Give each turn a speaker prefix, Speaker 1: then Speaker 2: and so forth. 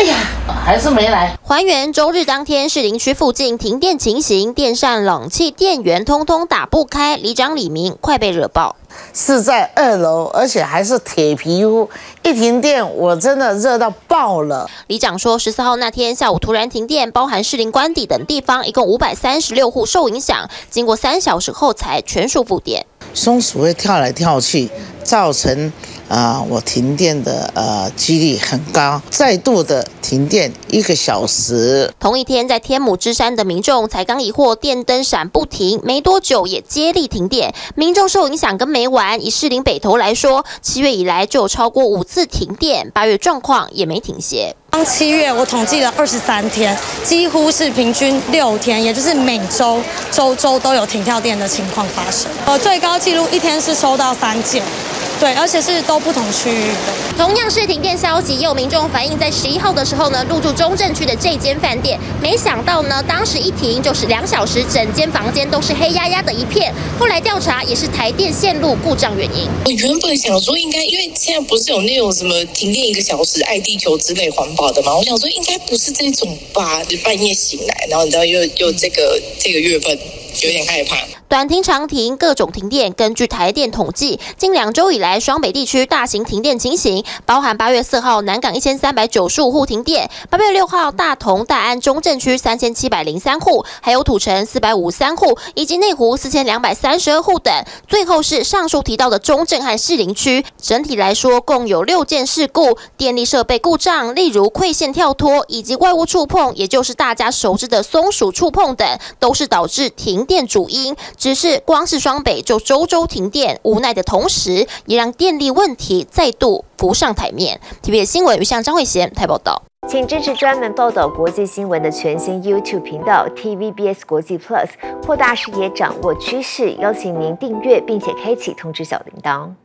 Speaker 1: 哎呀，还是没来。
Speaker 2: 还原周日当天士林区附近停电情形，电扇、冷气、电源通通打不开，里长李明快被惹爆。
Speaker 1: 是在2楼，而且还是铁皮屋，一停电我真的热到爆了。
Speaker 2: 里长说，14号那天下午突然停电，包含士林官邸等地方，一共536户受影响，经过3小时后才全数复电。
Speaker 1: 松鼠会跳来跳去，造成我停电的几率很高，再度的停电1个小时。
Speaker 2: 同一天，在天母之山的民众才刚疑惑电灯闪不停，没多久也接力停电，民众受影响跟没完。以士林北投来说，7月以来就有超过5次停电，8月状况也没停歇。
Speaker 3: 刚7月我统计了23天，几乎是平均6天，也就是每周都有停跳电的情况发生。最高纪录一天是收到3件。对，而且是都不同区域的。
Speaker 2: 同样是停电消息，也有民众反映，在11号的时候呢，入住中正区的这间饭店，没想到呢，当时一停就是2小时，整间房间都是黑压压的一片。后来调查也是台电线路故障原因。
Speaker 4: 我原本想说应该，因为现在不是有那种什么停电1个小时爱地球之类环保的嘛，我想说应该不是这种吧，就半夜醒来，然后你知道又这个月份。有点害怕。
Speaker 2: 短停、长停，各种停电。根据台电统计，近2周以来，双北地区大型停电情形，包含8月4号南港1395户停电，8月6号大同、大安、中正区3703户，还有土城453户，以及内湖4232户等。最后是上述提到的中正和士林区，整体来说共有6件事故，电力设备故障，例如馈线跳脱以及外物触碰，也就是大家熟知的松鼠触碰等，都是导致停电主因。只是光是双北就周停电，无奈的同时，也让电力问题再度浮上台面。TVBS 新闻于向张慧贤台报道。
Speaker 5: 请支持专门报道国际新闻的全新 YouTube 频道 TVBS 国际 Plus， 扩大视野，掌握趋势。邀请您订阅并且开启通知小铃铛。